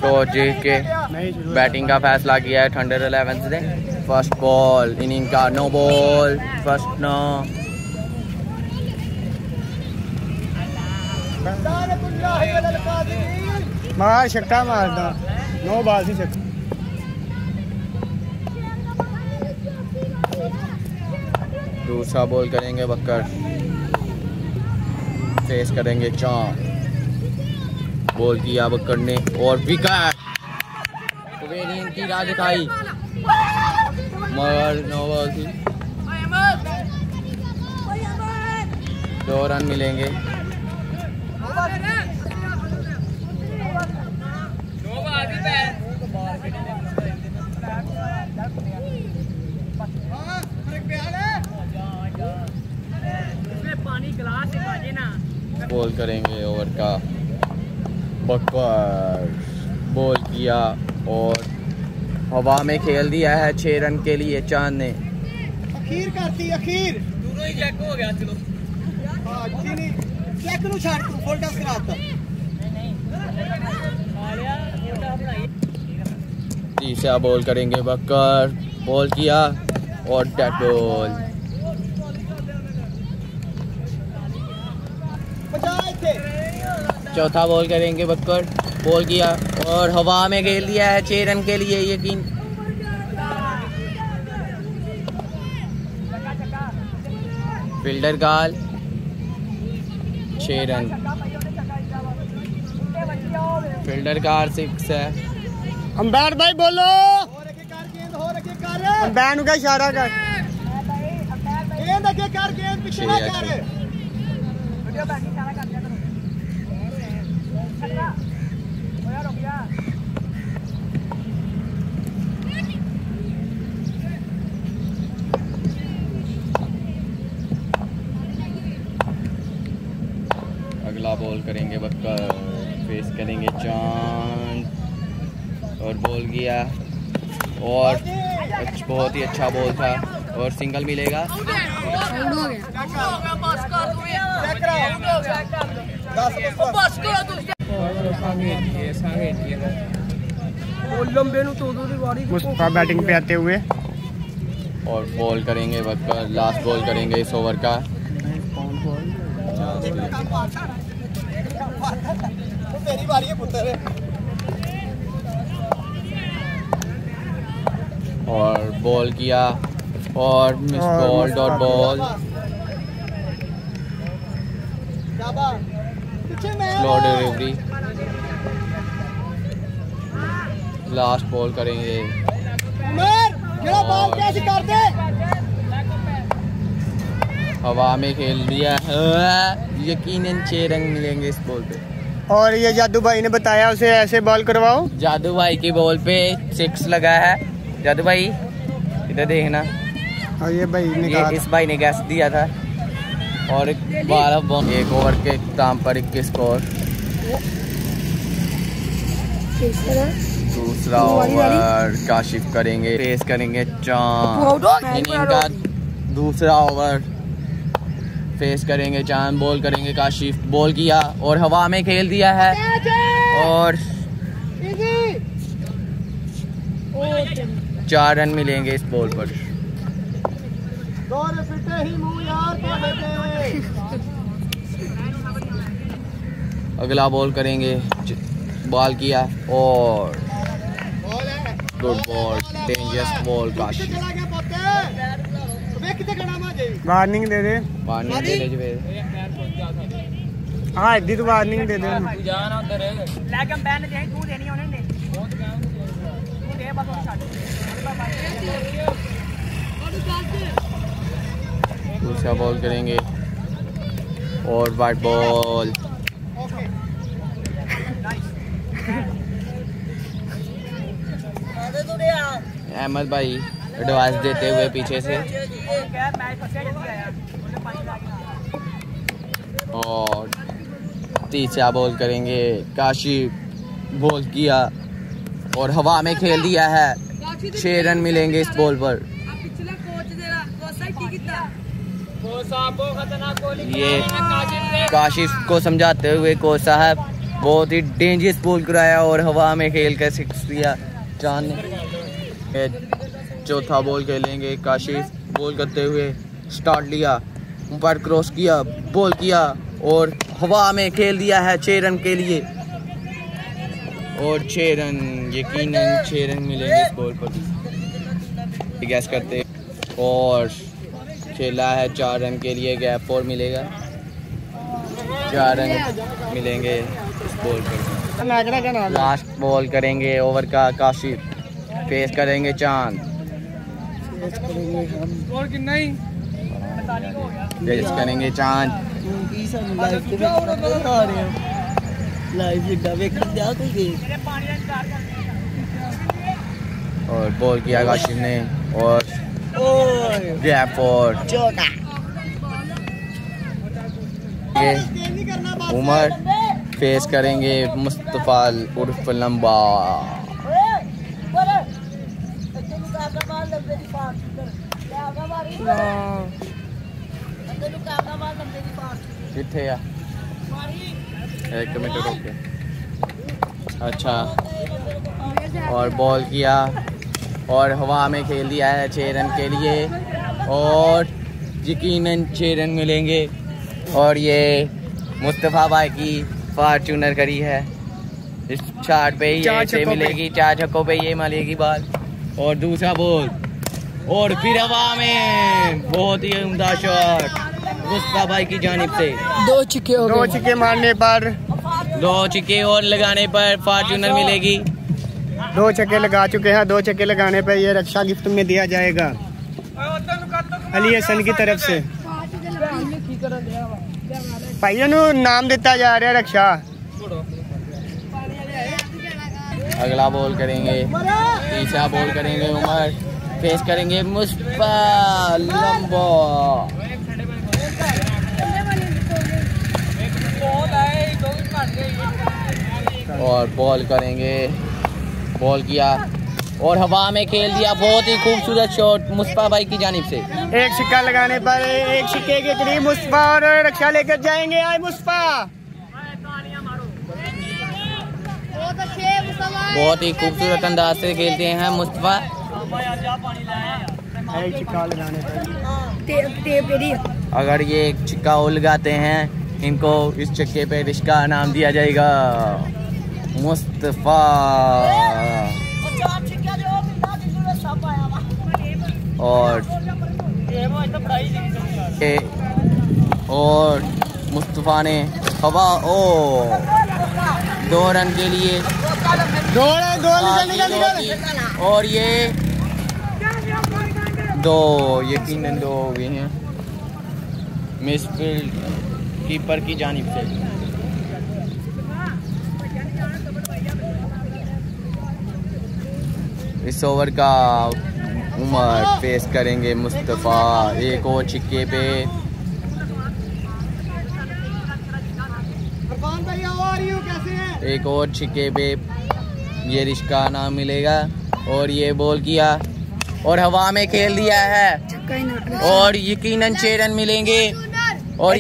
तो जीत के बैटिंग का फैसला किया है थंडर 11 ने। फर्स्ट बॉल इनिंग का नो बॉल, फर्स्ट नो। मार छक्का मारदा, नो बॉल से छक्का। दूसरा बॉल करेंगे बक्कर, फेस करेंगे चांद। बॉल किया बक्कर ने और विकेट। कुबेरियन की राह दिखाई मगर नो बॉल थी। 2 रन मिलेंगे। बॉल करेंगे ओवर का बक्कर। बॉल किया और हवा में खेल दिया है 6 रन के लिए चांद ने। अखीर करती अखीर दोनों ही चेक हो गया। चलो हां नहीं चेक नु छाड़ तू फुल टॉस कराता। तीसरा बॉल करेंगे बक्कर। बॉल किया और डेड बॉल। चौथा बॉल करेंगे बक्कर। बॉल किया और हवा में खेल दिया है 6 रन के लिए यकीन। फील्डर गाल 6 रन। फील्डर कार 6 है। अंपायर भाई बोलो। अंपायर नु का इशारा कर। गेंद आगे कर, गेंद पीछे ना कर। वीडियो बैक इशारा कर दिया करो। छक्का हो यार, हो गया। अगला बॉल करेंगे बक्कर, फेस करेंगे चांद और बॉल किया और बहुत ही अच्छा बॉल था और सिंगल मिलेगा। मुस्तफा बैटिंग पे आते हुए और बॉल करेंगे बक्कर। लास्ट बॉल करेंगे इस ओवर का। तेरी बारी है पुत्र। और बॉल किया और miss ball dot ball. Slow delivery. Last ball करेंगे। हवा में खेल दिया यकीनन 6 रन मिलेंगे इस बॉल पे। और ये जादू भाई ने बताया उसे ऐसे बॉल करवाओ। जादू भाई की बॉल पे 6 लगा है। जादू भाई इधर देखना। और ये भाई ने ये इस भाई ने गैस दिया था और 12 बॉल 1 ओवर के काम पर 21 स्कोर। दूसरा ओवर काशिफ करेंगे, फेस करेंगे चांद। इनिंग का दूसरा ओवर फेस करेंगे चांद। बॉल करेंगे काशिफ। बॉल किया और हवा में खेल दिया है और 4 रन मिलेंगे इस बॉल पर। अगला बॉल करेंगे। बॉल किया और good ball, dangerous ball Kashif. Warning दे दे। वार्निंग दे दे। हाँ इधर तो वार्निंग दे दे। दूसरा बॉल करेंगे और वाइट बॉल। अहमद भाई एडवाइस देते हुए पीछे से। और तीसरा बॉल करेंगे काशिफ। बॉल किया और हवा में खेल दिया है। 6 रन मिलेंगे इस बॉल पर। ये काशिफ को समझाते हुए कोच साहब बहुत ही डेंजरस बॉल कराया और हवा में खेल कर सिक्स दिया चांद ने। चौथा बॉल खेलेंगे काशिफ। बॉल करते हुए स्टार्ट लिया, ऊपर क्रॉस किया, बॉल किया और हवा में खेल दिया है 6 रन के लिए। और 6 रन, यकीनन 6 रन मिलेंगे इस बॉल पर, गैस करते। और खेला है 4 रन के लिए, गैप 4 मिलेगा, 4 रन मिलेंगे इस बॉल पर। लास्ट बॉल करेंगे ओवर का काशिफ। फेस करेंगे चांद। फेस करेंगे चांद। और बॉल किया काशिफ ने और गैप 4। उमर फेस करेंगे मुस्तफा उर्फ लंबा। किथे आ? एक मिनट रुके। अच्छा, और बॉल किया और हवा में खेल दिया है 6 रन के लिए और यकीनन 6 रन मिलेंगे। और ये मुस्तफा भाई की फॉर्चूनर करी है, इस शॉट पे ही ऐसे मिलेगी, 4 छक्कों पे ये मिलेगी बॉल। और दूसरा बॉल और फिर हवा में बहुत ही उम्दा शॉट मुस्तफा भाई की जानिब से। 2 छक्के मारने पर, 2 छक्के और लगाने पर फॉर्चूनर मिलेगी। 2 छक्के लगा चुके हैं। 2 छक्के लगाने पर ये रक्षा गिफ्ट में दिया जाएगा अली हसन की तरफ से। भाइयों नाम दिता जा रहा है रक्षा। अगला बॉल करेंगे, तीसरा बॉल करेंगे उमर। फेस करेंगे मुस्तफा लंबा। और बॉल करेंगे, बॉल किया और हवा में खेल दिया, बहुत ही खूबसूरत शॉट मुस्तफा भाई की जानिब से। 1 छक्का लगाने पर 1 छक्के के करीब मुस्तफा और रक्षा लेकर जाएंगे। आए मुस्तफा, बहुत ही खूबसूरत अंदाज से खेलते हैं मुस्तफा। 1 छक्का लगाने पर अगर ये 1 छक्का और लगाते हैं इनको इस छक्के पे रिश्का नाम दिया जाएगा। मुस्तफा और मुस्तफा ने हवा 2 रन के लिए और ये 2 यकीनन 2 हो गए हैं मिसफील्ड कीपर की जानिब से। इस ओवर का उमर फेस करेंगे मुस्तफा। 1 और छिक्के पे एक और छिक्के पे ये रिश्का नाम मिलेगा। और ये बॉल किया और हवा में खेल दिया है और यकीनन 6 रन मिलेंगे। और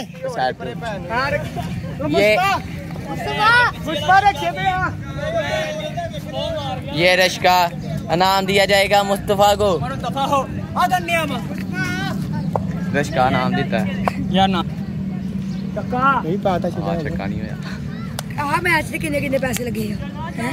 ये रिश्का इनाम दिया जाएगा मुस्तफा को। रिश्का नाम देता है यार ना नहीं पता छक्का नहीं होया। मैच से कितने पैसे लगे हैं?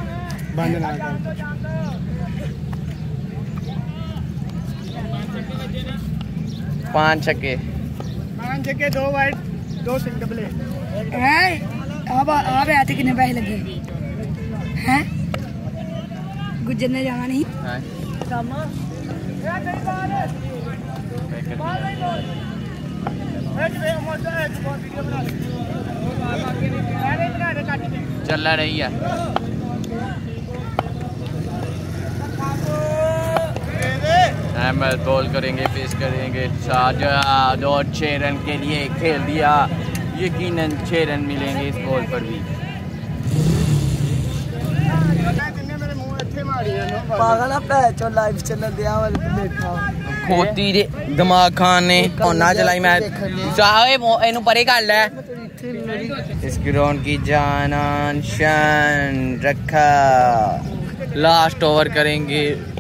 5 छक्के 2 वाइड 2 सिंगल हैं। अब मैच से कितने पैसे लगे हैं? गुजर ने जाना नहीं। चल रही है। अहमद बॉल करेंगे, पेश करेंगे शाहजहां और 6 रन के लिए खेल दिया। यकीनन 6 रन मिलेंगे इस बॉल पर भी। खोती दे दिमाग खान ने ना चलाई मैच। इनू परे कर लै इस ग्राउंड की जान शान रखा। लास्ट ओवर करेंगे,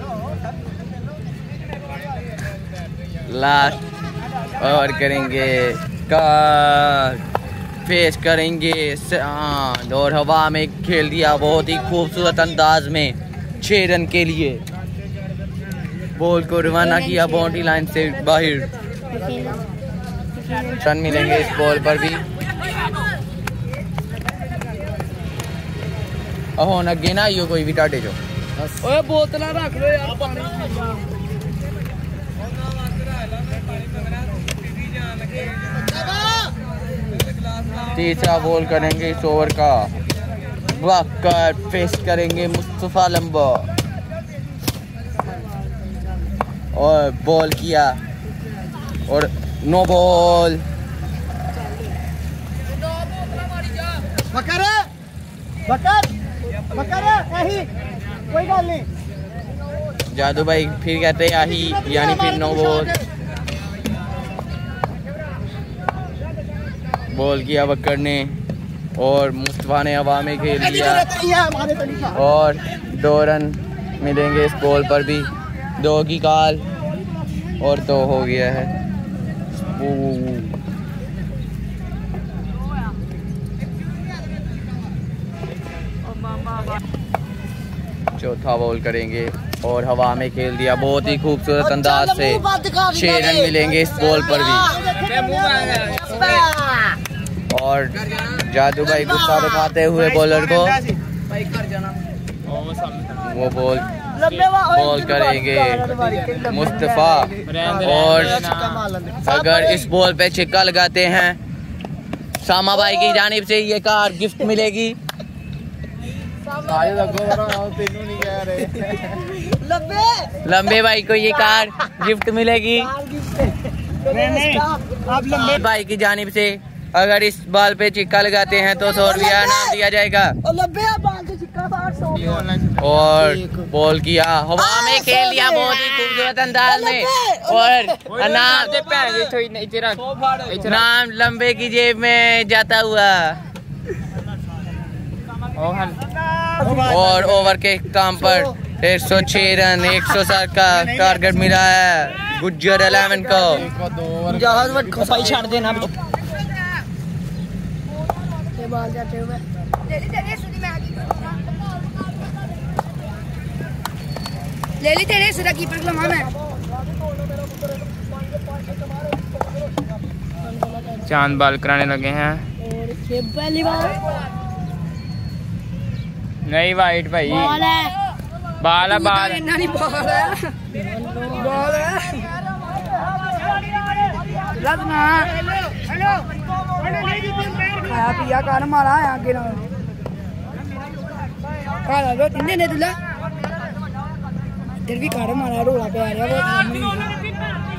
लास्ट ओवर करेंगे का फेस करेंगे चांद और हवा में खेल दिया बहुत ही खूबसूरत अंदाज में 6 रन के लिए। बॉल को रवाना किया बाउंड्री लाइन से बाहर। रन मिलेंगे इस बॉल पर भी। ਹੁਣ ਅੱਗੇ ਨਾ ਆਈਓ ਕੋਈ ਵੀ ਤੁਹਾਡੇ ਚੋਂ। ਓਏ ਬੋਤਲਾਂ ਰੱਖ ਲਓ ਯਾਰ ਪਾਣੀ। तीसरा बॉल करेंगे इस ओवर का, वाकर फेस करेंगे मुस्तफा लंबा और बॉल किया और नो बॉल। कोई गल नहीं। जादू भाई फिर कहते हैं आही, यानी फिर नो बॉल। बॉल किया बकर ने और मुस्तफा ने हवा में खेल दिया और 2 रन मिलेंगे इस बॉल पर भी। 2 की कॉल और 2 हो गया है। चौथा बॉल करेंगे और हवा में खेल दिया बहुत ही खूबसूरत अंदाज से। 6 रन मिलेंगे इस बॉल पर भी। और जादू भाई गुस्सा दिखाते हुए बॉलर को वो बॉल करेंगे मुस्तफा और अगर इस बॉल पे छिक्का लगाते हैं सामा भाई की जानिब से ये कार गिफ्ट मिलेगी। लंबे भाई को ये कार गिफ्ट मिलेगी भाई की जानिब से। अगर इस बॉल पे चिक्का लगाते हैं तो 100 रुपया इनाम दिया जाएगा। और बॉल किया हवा में खेल दिया बहुत ही खूबसूरत अंदाज में और नाम लंबे की जेब में जाता हुआ। और ओवर के काम पर 106 रन 107 का टारगेट मिला है गुज्जर 11 को। ले ली तेरे सिरा कीपर को लम्हा में। चांद बॉल कराने लगे हैं। और ये पहली बार नहीं वाइट भाई बॉल है, बाल है बाल नहीं बॉल है, बॉल है लगना। खाया पिया कर मारा आगे ना खाला लो तिन्ने ने तुला इधर भी कर मारा रोला पे आ रहा वो